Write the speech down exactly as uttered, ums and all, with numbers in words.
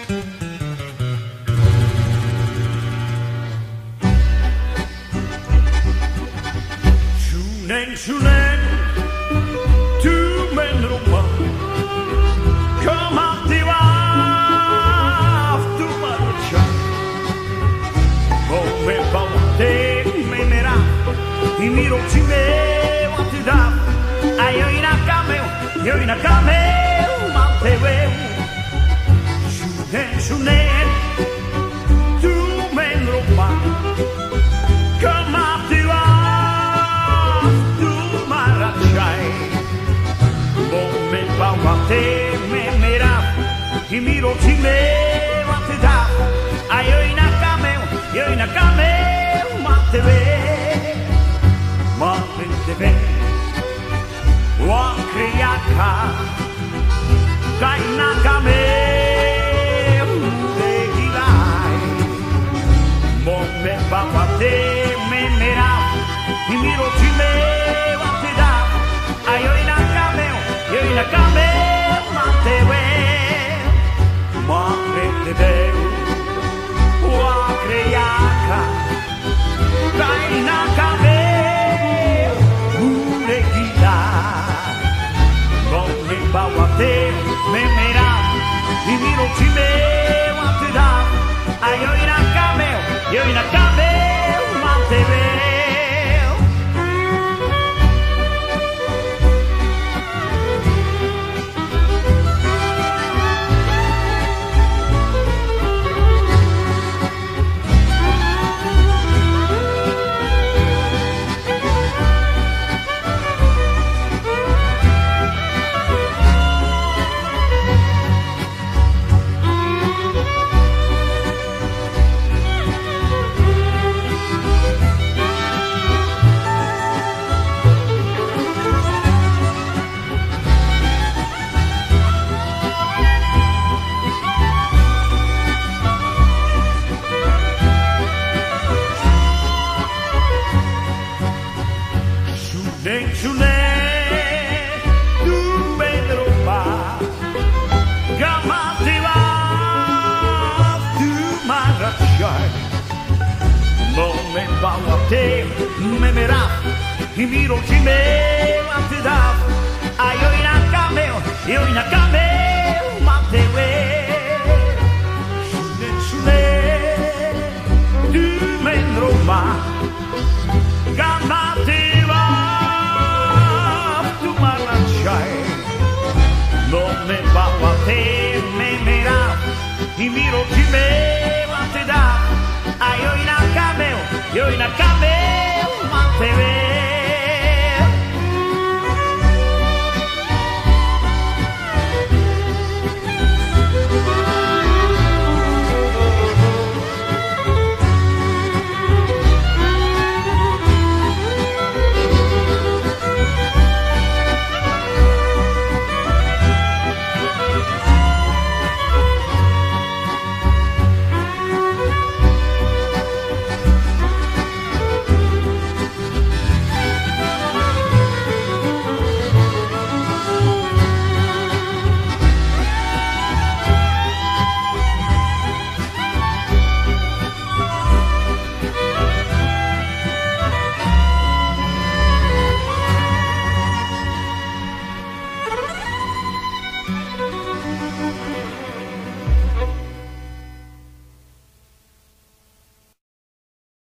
Shunen, shunen, tu men rumah, kematiwa, tu manusia, oh me bawa te me mera, imiro chime wati da, ayo ina kameu, yo ina kameu, mantewe, shunen, shunen, tu men rumah, kematiwa. Te me mera y miro si me mate da ayo ina kameu yo ina kameu mate ve mate te ve wa kriaka dai na kameu de gilai mo me va te me mera y miro si me mate da ayo ina kameu yo ina kameu me mira y miro si me want to da ayo ina kameu yo ina kameu mate veo Shunen, tu bedro pa, gamativa, tu marachai, no me bawa te, me mera, y miro si me mate da, ayo ina kameu, yo ina kameu mate we, shunen, shunen, tu bedro pa, gamativa. No me va a te me mera y miro si me